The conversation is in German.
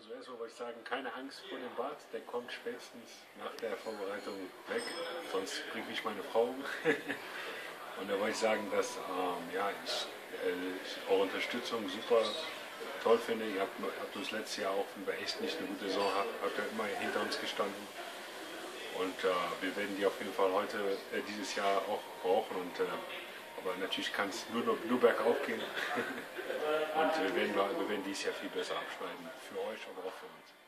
erstmal wollte ich sagen, keine Angst vor dem Bart, der kommt spätestens nach der Vorbereitung weg, sonst bringt mich meine Frau um. Und da wollte ich sagen, dass ja, ich eure Unterstützung super toll finde. Ihr habt uns letztes Jahr auch, wenn wir echt nicht eine gute Saison hatten, habt ihr immer hinter uns gestanden. Und wir werden die auf jeden Fall heute, dieses Jahr auch brauchen. Und, aber natürlich kann es nur bergauf gehen. Und wir werden dieses Jahr viel besser abschneiden. Für euch, aber auch für uns.